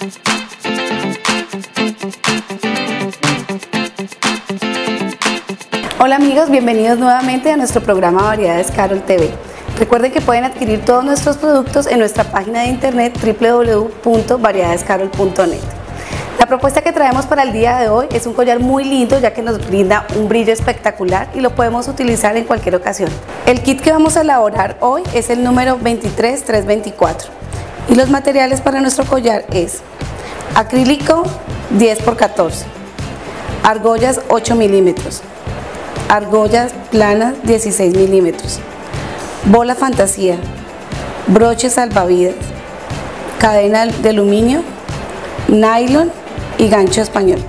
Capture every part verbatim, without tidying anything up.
Hola amigos, bienvenidos nuevamente a nuestro programa Variedades Carol T V. Recuerden que pueden adquirir todos nuestros productos en nuestra página de internet w w w punto variedades carol punto net. La propuesta que traemos para el día de hoy es un collar muy lindo, ya que nos brinda un brillo espectacular y lo podemos utilizar en cualquier ocasión. El kit que vamos a elaborar hoy es el número veintitrés trescientos veinticuatro y los materiales para nuestro collar es acrílico diez por catorce, argollas ocho milímetros, argollas planas dieciséis milímetros, bola fantasía, broche salvavidas, cadena de aluminio, nylon y gancho español.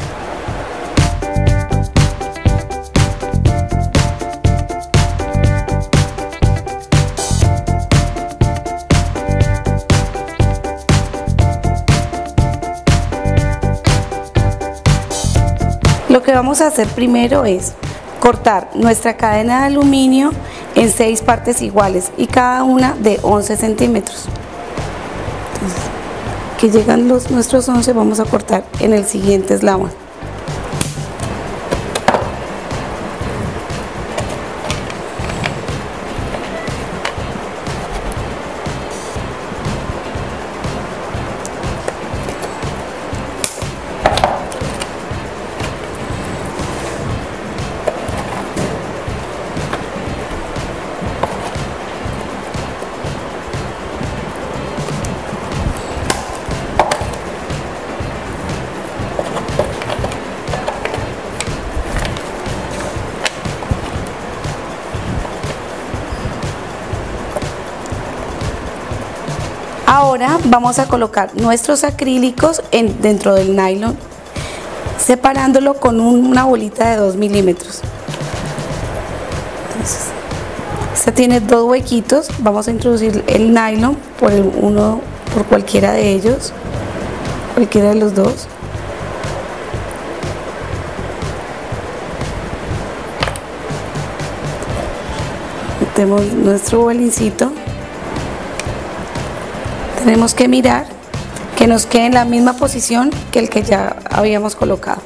Lo que vamos a hacer primero es cortar nuestra cadena de aluminio en seis partes iguales y cada una de once centímetros. Entonces, que llegan los nuestros once, vamos a cortar en el siguiente eslabón. Ahora vamos a colocar nuestros acrílicos en, dentro del nylon, separándolo con un, una bolita de dos milímetros. Entonces, esta tiene dos huequitos, vamos a introducir el nylon por el, uno por cualquiera de ellos, cualquiera de los dos. Metemos nuestro bolincito. Tenemos que mirar que nos quede en la misma posición que el que ya habíamos colocado.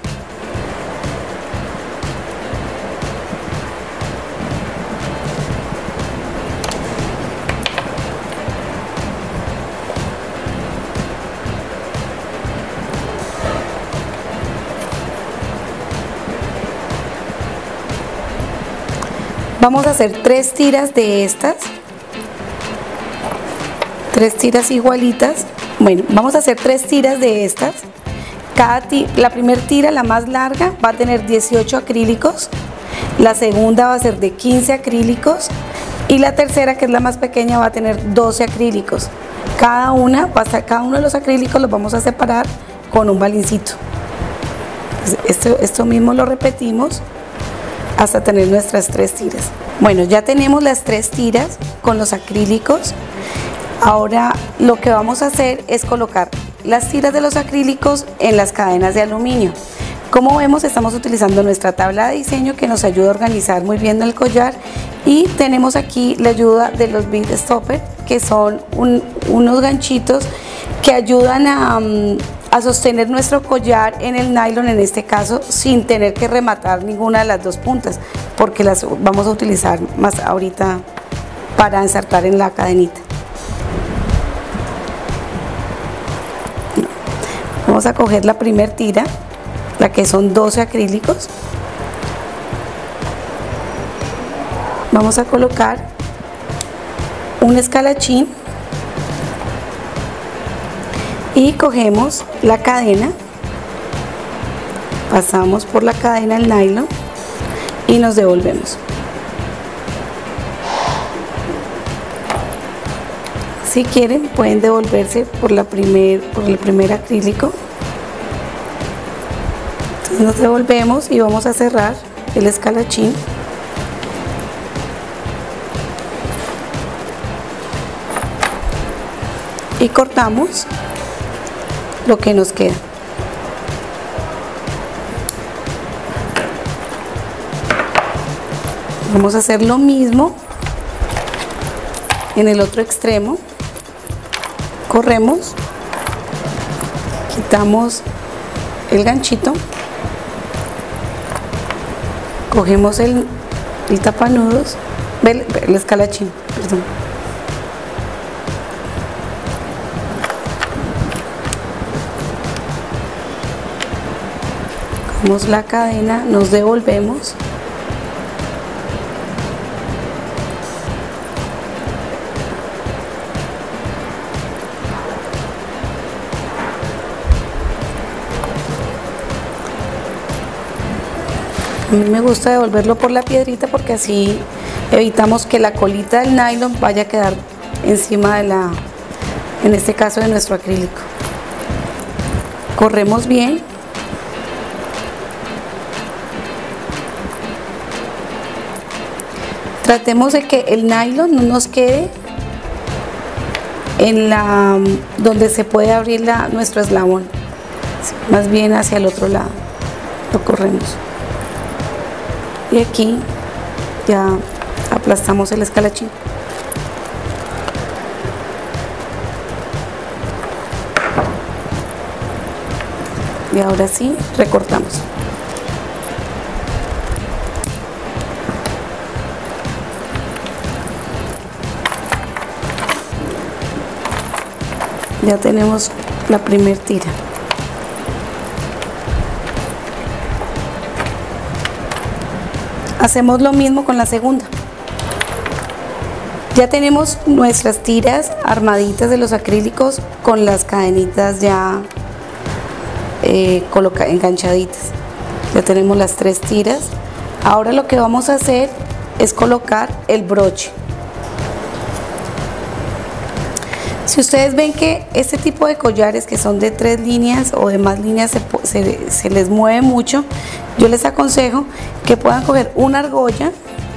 Vamos a hacer tres tiras de estas. Tres tiras igualitas. Bueno, vamos a hacer tres tiras de estas. Cada tira, la primera tira, la más larga, va a tener dieciocho acrílicos, la segunda va a ser de quince acrílicos y la tercera, que es la más pequeña, va a tener doce acrílicos. Cada una, cada uno de los acrílicos los vamos a separar con un balincito. Esto, esto mismo lo repetimos hasta tener nuestras tres tiras. Bueno, ya tenemos las tres tiras con los acrílicos. Ahora lo que vamos a hacer es colocar las tiras de los acrílicos en las cadenas de aluminio. Como vemos, estamos utilizando nuestra tabla de diseño que nos ayuda a organizar muy bien el collar, y tenemos aquí la ayuda de los bead stopper, que son un, unos ganchitos que ayudan a, a sostener nuestro collar en el nylon, en este caso sin tener que rematar ninguna de las dos puntas, porque las vamos a utilizar más ahorita para ensartar en la cadenita. Vamos a coger la primera tira, la que son doce acrílicos. Vamos a colocar un escalachín y cogemos la cadena, pasamos por la cadena el nylon y nos devolvemos. Si quieren, pueden devolverse por, la primer, por el primer acrílico. Entonces nos devolvemos y vamos a cerrar el escalachín. Y cortamos lo que nos queda. Vamos a hacer lo mismo en el otro extremo. Corremos Quitamos el ganchito, cogemos el, el tapanudos, el, el escalachín, perdón. Cogemos la cadena, nos devolvemos. A mí me gusta devolverlo por la piedrita porque así evitamos que la colita del nylon vaya a quedar encima de la, en este caso de nuestro acrílico. Corremos bien. Tratemos de que el nylon no nos quede en la donde se puede abrir la, nuestro eslabón, más bien hacia el otro lado. Lo corremos. Y aquí ya aplastamos el escalachín. Y ahora sí, recortamos. Ya tenemos la primer tira. Hacemos lo mismo con la segunda. Ya tenemos nuestras tiras armaditas de los acrílicos con las cadenitas ya eh, enganchaditas. Ya tenemos las tres tiras. Ahora lo que vamos a hacer es colocar el broche. Si ustedes ven que este tipo de collares que son de tres líneas o de más líneas se, se, se les mueve mucho, yo les aconsejo que puedan coger una argolla,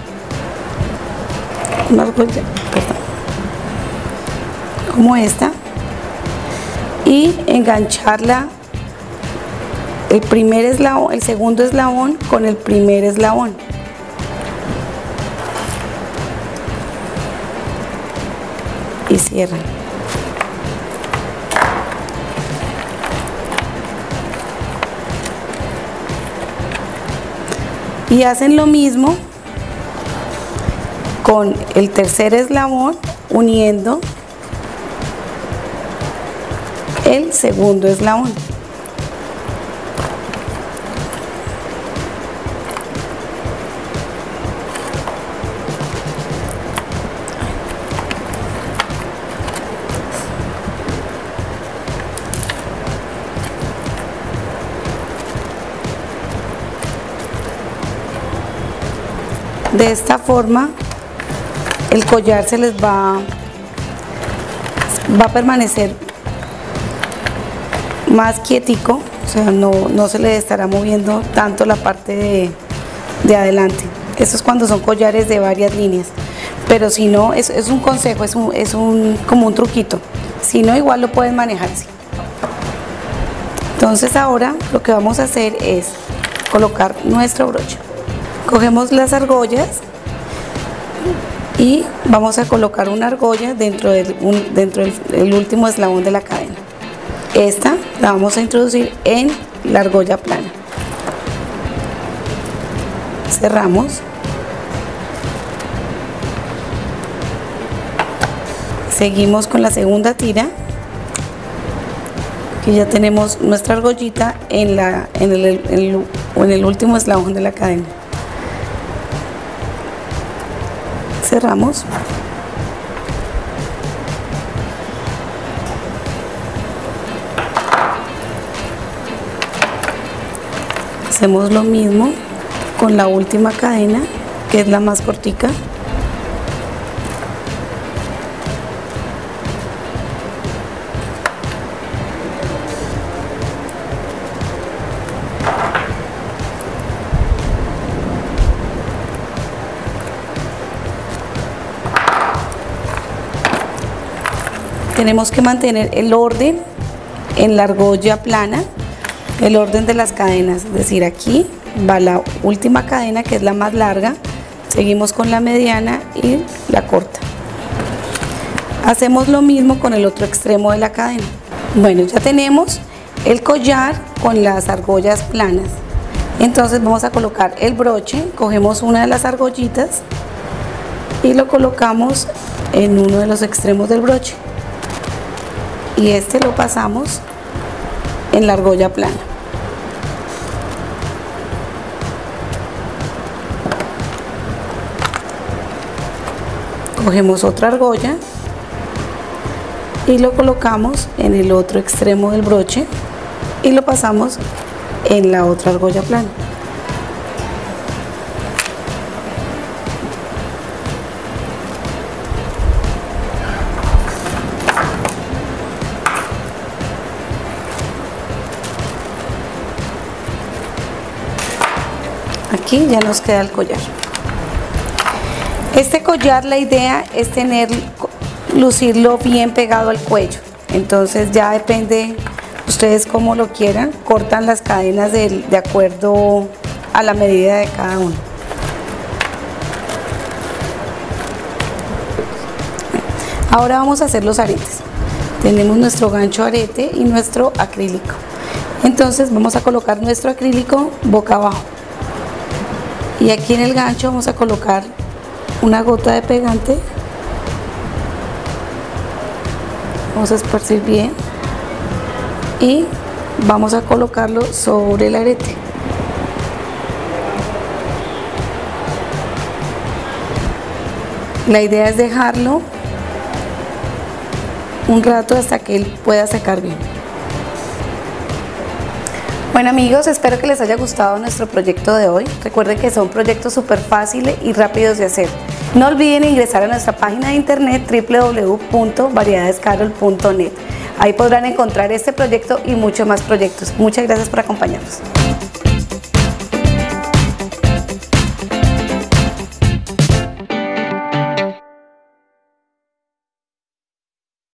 una argolla, perdón, como esta, y engancharla el primer eslabón, el segundo eslabón con el primer eslabón. Y cierran. Y hacen lo mismo con el tercer eslabón uniendo el segundo eslabón. De esta forma el collar se les va, va a permanecer más quietico, o sea, no, no se le estará moviendo tanto la parte de, de adelante. Eso es cuando son collares de varias líneas, pero si no, es, es un consejo, es, un, es un, como un truquito, si no igual lo pueden manejar así. Entonces ahora lo que vamos a hacer es colocar nuestro broche. Cogemos las argollas y vamos a colocar una argolla dentro del, un, dentro del el último eslabón de la cadena. Esta la vamos a introducir en la argolla plana. Cerramos. Seguimos con la segunda tira. Aquí ya tenemos nuestra argollita en, la, en, el, en, el, en el último eslabón de la cadena. Cerramos. Hacemos lo mismo con la última cadena, que es la más cortica. Tenemos que mantener el orden en la argolla plana, el orden de las cadenas, es decir, aquí va la última cadena que es la más larga, seguimos con la mediana y la corta. Hacemos lo mismo con el otro extremo de la cadena. Bueno, ya tenemos el collar con las argollas planas. Entonces vamos a colocar el broche, cogemos una de las argollitas y lo colocamos en uno de los extremos del broche y este lo pasamos en la argolla plana. Cogemos otra argolla y lo colocamos en el otro extremo del broche y lo pasamos en la otra argolla plana. Aquí ya nos queda el collar. Este collar, la idea es tener, lucirlo bien pegado al cuello. Entonces ya depende ustedes cómo lo quieran, cortan las cadenas de, de acuerdo a la medida de cada uno. Ahora vamos a hacer los aretes. Tenemos nuestro gancho arete y nuestro acrílico. Entonces vamos a colocar nuestro acrílico boca abajo. Y aquí en el gancho vamos a colocar una gota de pegante. Vamos a esparcir bien y vamos a colocarlo sobre el arete. La idea es dejarlo un rato hasta que él pueda secar bien. Bueno amigos, espero que les haya gustado nuestro proyecto de hoy. Recuerden que son proyectos súper fáciles y rápidos de hacer. No olviden ingresar a nuestra página de internet w w w punto variedades carol punto net. Ahí podrán encontrar este proyecto y muchos más proyectos. Muchas gracias por acompañarnos.